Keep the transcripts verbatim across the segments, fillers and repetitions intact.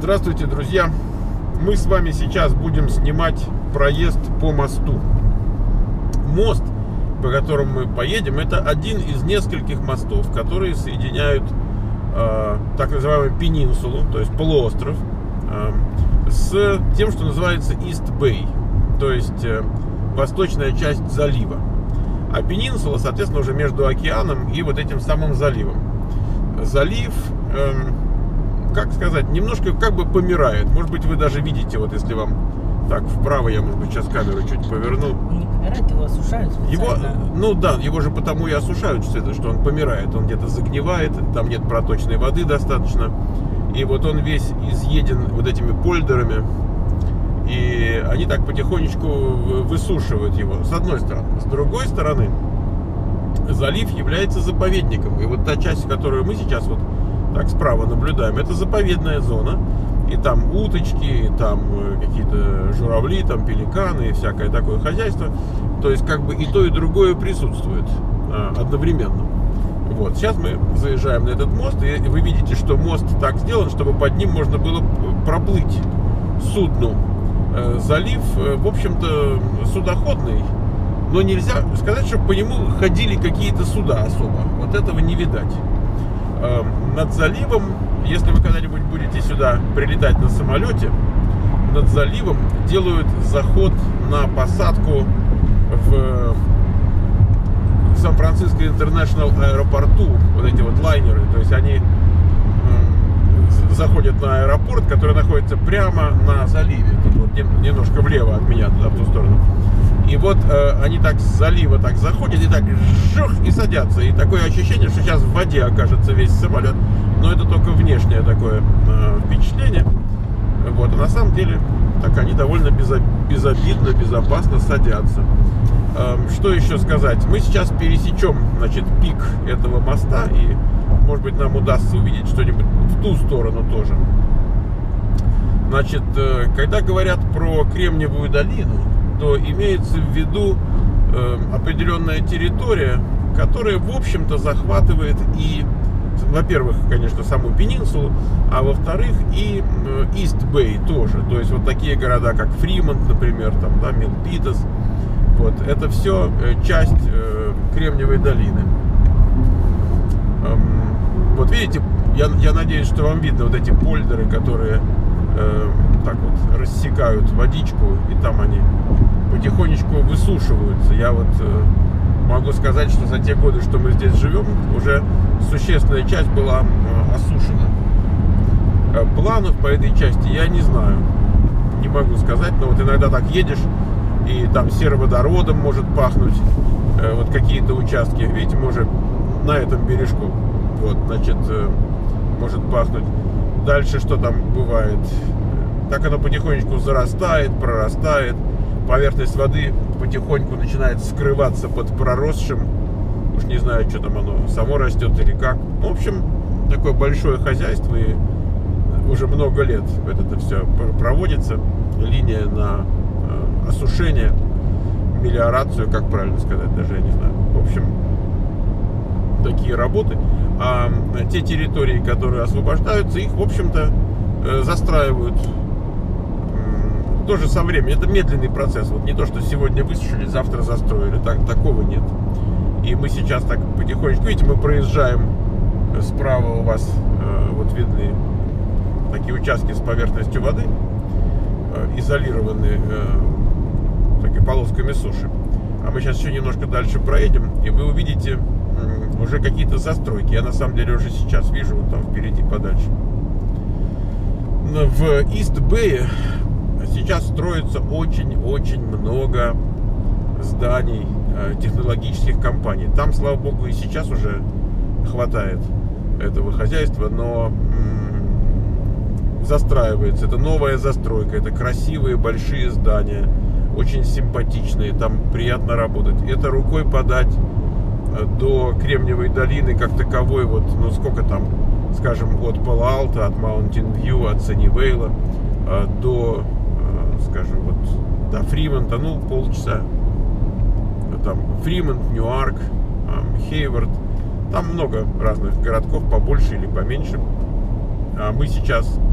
Здравствуйте, друзья! Мы с вами сейчас будем снимать проезд по мосту. Мост, по которому мы поедем, это один из нескольких мостов, которые соединяют э, так называемую пенинсулу, то есть полуостров, э, с тем, что называется Ист Бэй, то есть э, восточная часть залива. А пенинсула, соответственно, уже между океаном и вот этим самым заливом. Залив, э, как сказать, немножко как бы помирает. Может быть, вы даже видите, вот если вам так вправо, я, может быть, сейчас камеру чуть поверну. Он не помирает, его осушают специально. Его, ну да, его же потому и осушают, что он помирает. Он где-то загнивает, там нет проточной воды достаточно. И вот он весь изъеден вот этими польдерами. И они так потихонечку высушивают его, с одной стороны. С другой стороны, залив является заповедником. И вот та часть, которую мы сейчас вот так справа наблюдаем, это заповедная зона. И там уточки, и там какие-то журавли, там пеликаны и всякое такое хозяйство. То есть как бы и то, и другое присутствует а, одновременно. Вот. Сейчас мы заезжаем на этот мост, и вы видите, что мост так сделан, чтобы под ним можно было проплыть судну. Залив, в общем-то, судоходный, но нельзя сказать, что по нему ходили какие-то суда особо. Вот этого не видать. Над заливом, если вы когда-нибудь будете сюда прилетать на самолете, над заливом делают заход на посадку в Сан-Франциско Интернешнл аэропорту, вот эти вот лайнеры, то есть они заходят на аэропорт, который находится прямо на заливе, тут вот немножко влево от меня, туда, в ту сторону. И вот э, они так с залива так заходят и так жух, и садятся. И такое ощущение, что сейчас в воде окажется весь самолет. Но это только внешнее такое э, впечатление. Вот, а на самом деле так они довольно безобидно, безопасно садятся. Э, что еще сказать? Мы сейчас пересечем, значит, пик этого моста. И, может быть, нам удастся увидеть что-нибудь в ту сторону тоже. Значит, э, когда говорят про Кремниевую долину, то имеется в виду э, определенная территория, которая, в общем-то, захватывает и, во-первых, конечно, саму пенинсулу, а во-вторых, и э, Ист Бэй тоже. То есть вот такие города, как Фримонт, например, там, да, Милпитас. Вот, это все э, часть э, Кремниевой долины. Эм, вот видите, я, я надеюсь, что вам видно вот эти польдеры, которые э, так вот рассекают водичку, и там они потихонечку высушиваются. Я вот э, могу сказать, что за те годы, что мы здесь живем, уже существенная часть была э, осушена. Э, планов по этой части я не знаю, не могу сказать, но вот иногда так едешь, и там сероводородом может пахнуть, э, вот какие-то участки, видите, мы уже на этом бережку, вот, значит, э, может пахнуть. Дальше что там бывает? Так оно потихонечку зарастает, прорастает. Поверхность воды потихоньку начинает скрываться под проросшим. Уж не знаю, что там оно само растет или как. В общем, такое большое хозяйство, и уже много лет это все проводится. Линия на осушение, мелиорацию, как правильно сказать, даже я не знаю. В общем, такие работы. А те территории, которые освобождаются, их, в общем-то, застраивают тоже со временем. Это медленный процесс. Вот не то, что сегодня высушили, завтра застроили. Так, такого нет. И мы сейчас так потихонечку, видите, мы проезжаем справа, у вас э, вот видны такие участки с поверхностью воды, э, изолированные э, такими полосками суши. А мы сейчас еще немножко дальше проедем, и вы увидите э, уже какие-то застройки. Я на самом деле уже сейчас вижу, вот там впереди подальше. В Ист Бэе сейчас строится очень-очень много зданий э, технологических компаний. Там, слава богу, и сейчас уже хватает этого хозяйства, но м-м, застраивается. Это новая застройка, это красивые большие здания, очень симпатичные, там приятно работать. Это рукой подать до Кремниевой долины как таковой, вот, ну сколько там, скажем, от Пало-Алто, от Маунтин-Вью, от Саннивейла э, до, э, скажем, вот до Фримонта, ну, полчаса. Там Фримонт, Ньюарк, э, Хейвард. Там много разных городков, побольше или поменьше. А мы сейчас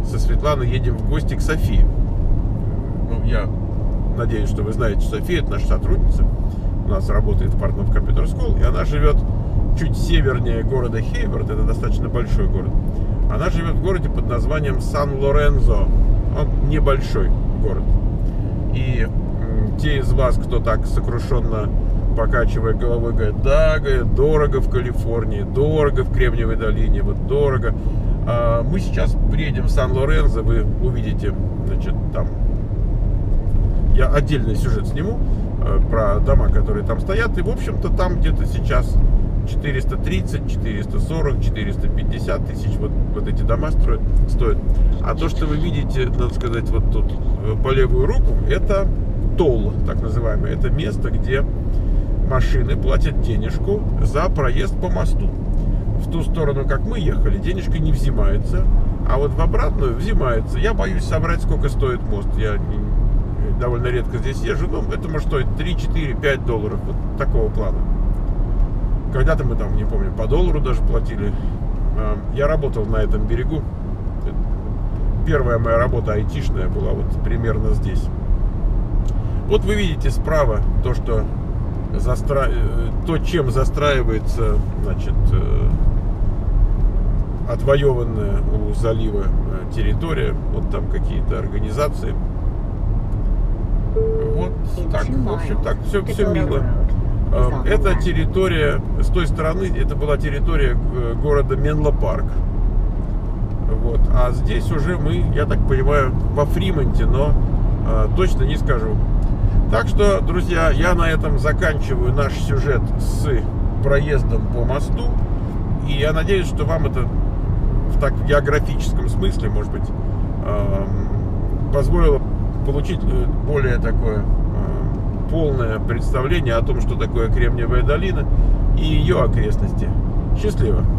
со Светланой едем в гости к Софии. Ну, я надеюсь, что вы знаете, что София — это наша сотрудница. У нас работает в Partnov Computer School, и она живет чуть севернее города Хейворт. Это достаточно большой город. Она живет в городе под названием Сан-Лорензо. Он небольшой город. И те из вас, кто так сокрушенно, покачивая головой, говорит: да, говорит, дорого в Калифорнии, дорого в Кремниевой долине, вот дорого. А мы сейчас приедем в Сан-Лорензо, вы увидите, значит, там я отдельный сюжет сниму э, про дома, которые там стоят. И, в общем-то, там где-то сейчас четыреста тридцать, четыреста сорок, четыреста пятьдесят тысяч вот, вот эти дома строят, стоят. А то, что вы видите, надо сказать, вот тут по левую руку, это толл, так называемый. Это место, где машины платят денежку за проезд по мосту. В ту сторону, как мы ехали, денежка не взимается, а вот в обратную взимается. Я боюсь соврать, сколько стоит мост. Я довольно редко здесь езжу, но это может стоить три, четыре, пять долларов, вот такого плана. Когда-то мы там, не помню, по доллару даже платили. Я работал на этом берегу. Первая моя работа айтишная была вот примерно здесь. Вот вы видите справа то, что застра... то, чем застраивается, значит, отвоеванная у залива территория. Вот там какие-то организации. Вот так, в общем, так, все, все мило. Эта территория, с той стороны, это была территория города Менло-Парк. Вот. А здесь уже мы, я так понимаю, во Фримонте, но а, точно не скажу. Так что, друзья, я на этом заканчиваю наш сюжет с проездом по мосту. И я надеюсь, что вам это в так географическом смысле, может быть, а, позволило получить более такое а, полное представление о том, что такое Кремниевая долина и ее окрестности. Счастливо!